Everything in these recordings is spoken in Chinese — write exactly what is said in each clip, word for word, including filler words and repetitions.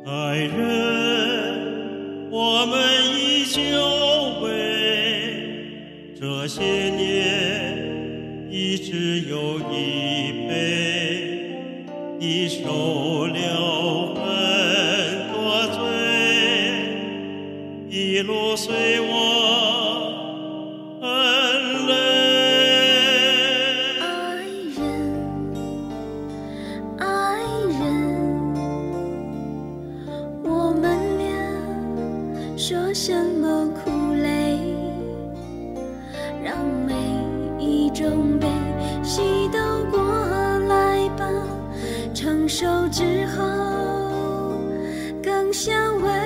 爱人，我们依旧为这些年一直有一杯，已受了很多罪，一路随我很累。 爱人，爱人，我们俩说什么苦累，让每一种悲喜都过来吧，承受之后更相慰。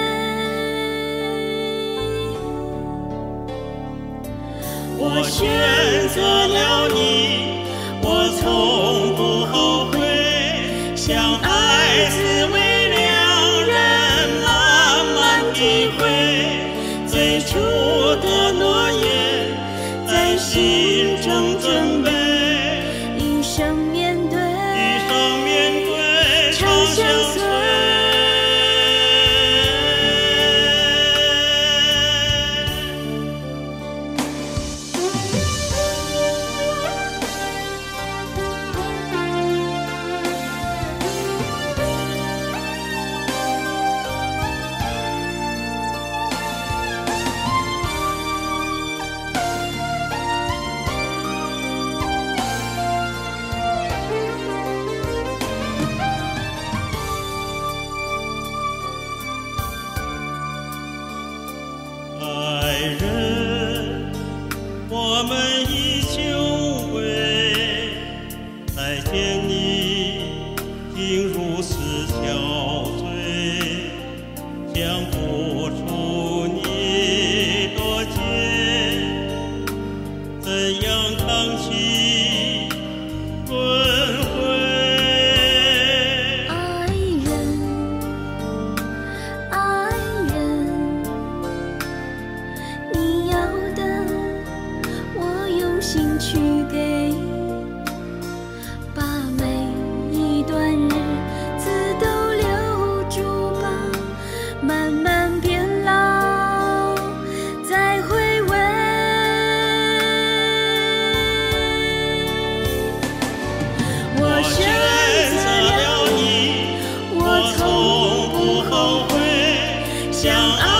我选择了你，我从不后悔，相爱只为两人慢慢体会，最初的诺言在心中准备， 一生面对， 一生面对常相随。爱人，我们依旧为再见你竟如此憔悴，想付出你多艰，怎样扛起轮回？ 爱人，爱人，你要的我用心去给，把每一段日子都留住吧，慢慢变老再回味。我选择了你，我从不后悔，相爱